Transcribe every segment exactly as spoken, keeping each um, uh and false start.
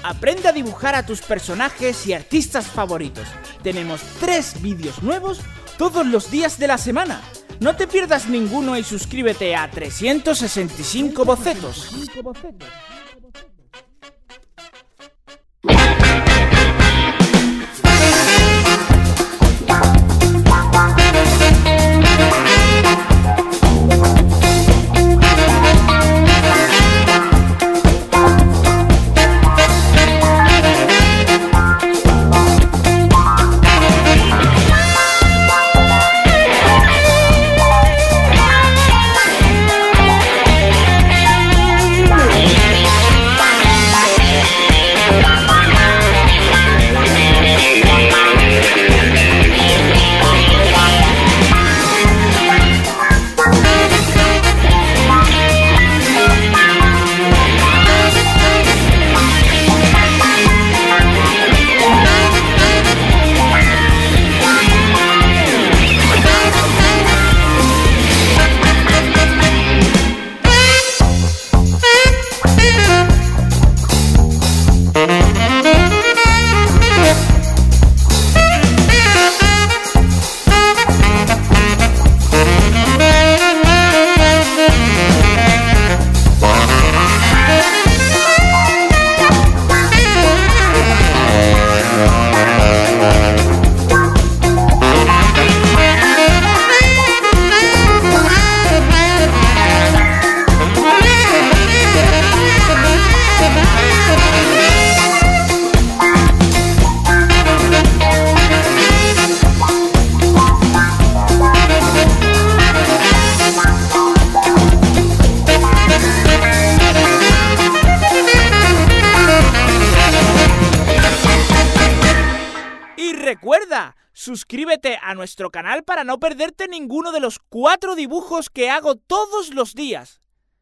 Aprende a dibujar a tus personajes y artistas favoritos. Tenemos tres vídeos nuevos todos los días de la semana. No te pierdas ninguno y suscríbete a trescientos sesenta y cinco bocetos. Recuerda, suscríbete a nuestro canal para no perderte ninguno de los cuatro dibujos que hago todos los días.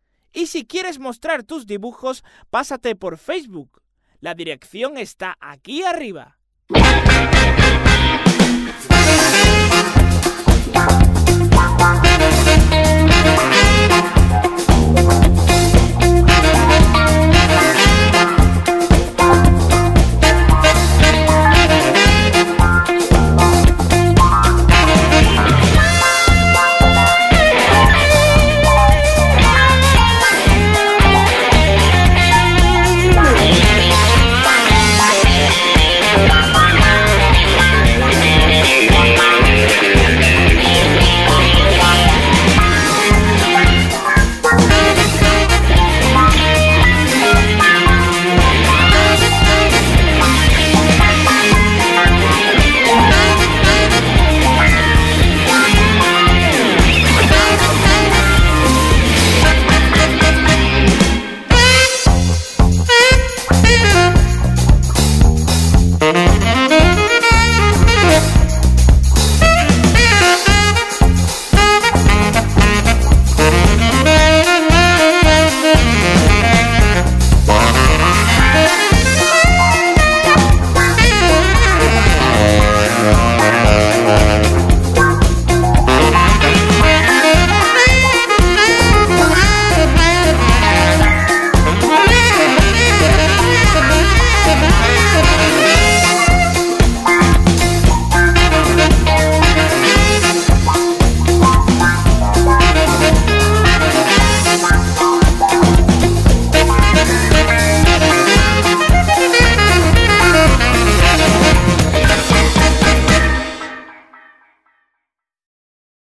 Y si quieres mostrar tus dibujos, pásate por Facebook. La dirección está aquí arriba.